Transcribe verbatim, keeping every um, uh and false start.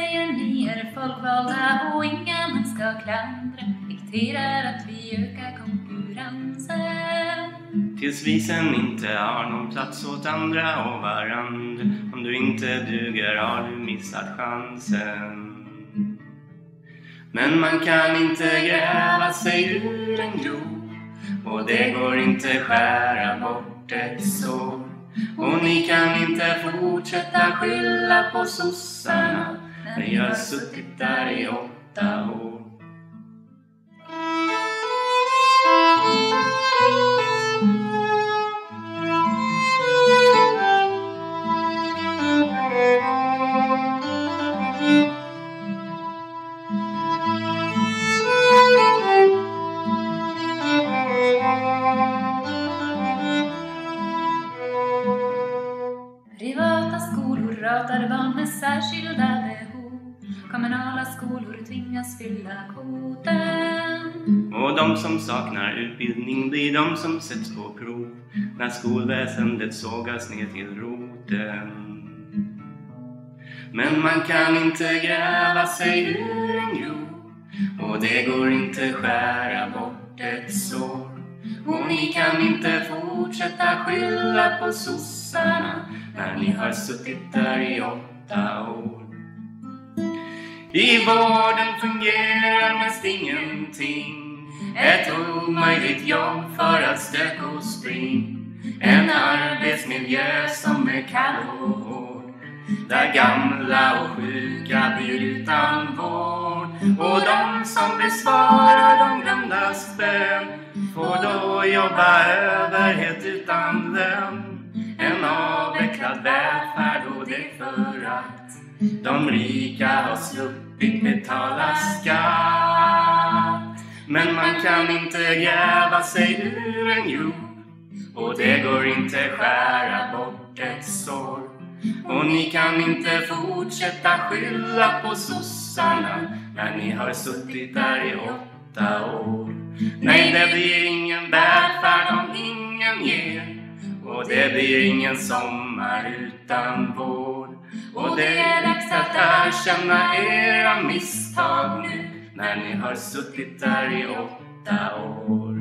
säger ni är folkvalda och inga man ska klandra, dikterar att vi ökar konkurrensen. Tills vi sen inte har någon plats åt andra och varandra. Om du inte duger har du missat chansen. Men man kan inte gräva sig ur en grop, och det går inte skära bort ett sår. Och ni kan inte fortsätta skylla på sossarna när ni har suttit där i åtta år. Privata skolor ratar barn med särskilda behov. Kommunala skolor tvingas fylla kvoten. Och de som saknar utbildning blir de som sätts på prov när skolväsendet sågas ner till roten. Men man kan inte gräva sig ur en grop, och det går inte skära bort ett sår. Och ni kan inte fortsätta skylla på sossarna när ni har suttit där i åtta år. I vården fungerar mest ingenting. Ett omöjligt jobb för att stök och spring. En arbetsmiljö som är kall och hård, där gamla och sjuka blir utan vård. Och de som besvarar de glömdas bön får då jobba över helt utan lön. En avvecklad välfärd, och det för att de rika har sluppit betala skatt. Men man kan inte gräva sig ur en grop, och det går inte skära bort ett sår. Och ni kan inte fortsätta skylla på sossarna när ni har suttit där i åtta år. Nej, det blir ingen välfärd om ingen ger, och det blir ingen sommar utan vård. Och det är dags att erkänna era misstag nu när ni har suttit där i åtta år.